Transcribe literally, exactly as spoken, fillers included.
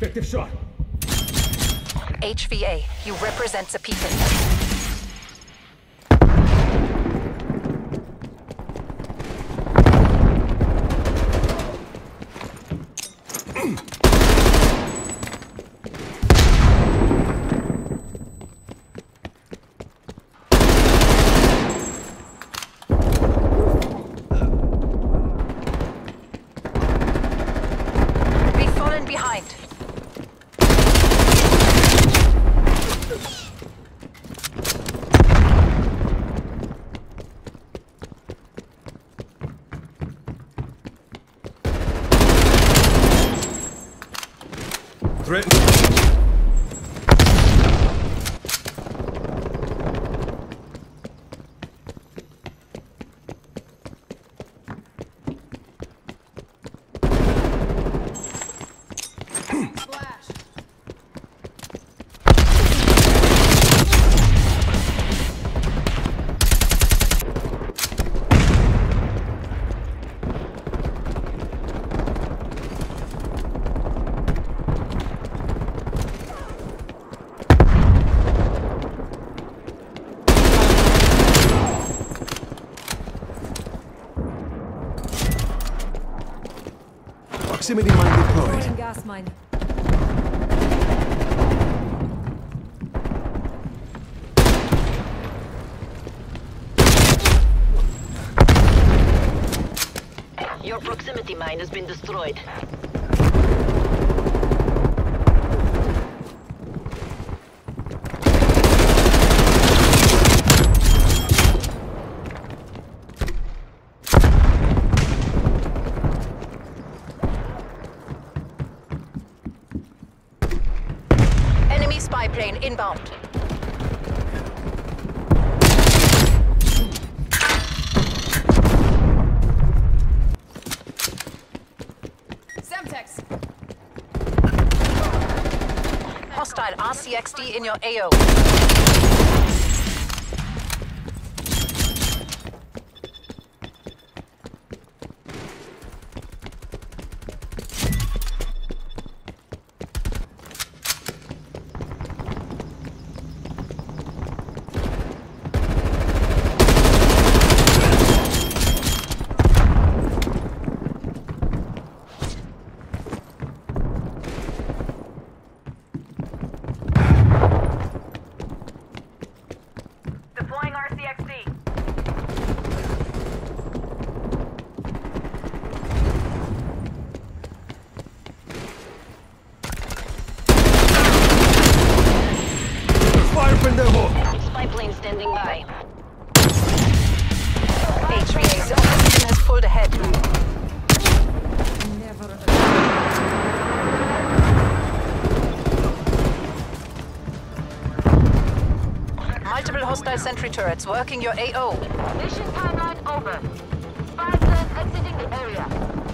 Effective shot. H V A, you represent the people. We've fallen behind. Threat. Proximity mine deployed. Gas mine. Your proximity mine has been destroyed. Enemy spy plane inbound. Semtex. Hostile R C X D in your A O. Deploying R C X D. Fire pendejo! Spy plane standing by. H V A's opposition has pulled ahead. Never. Multiple hostile sentry turrets working your A O. Mission timeline over. Spy plane exiting the area.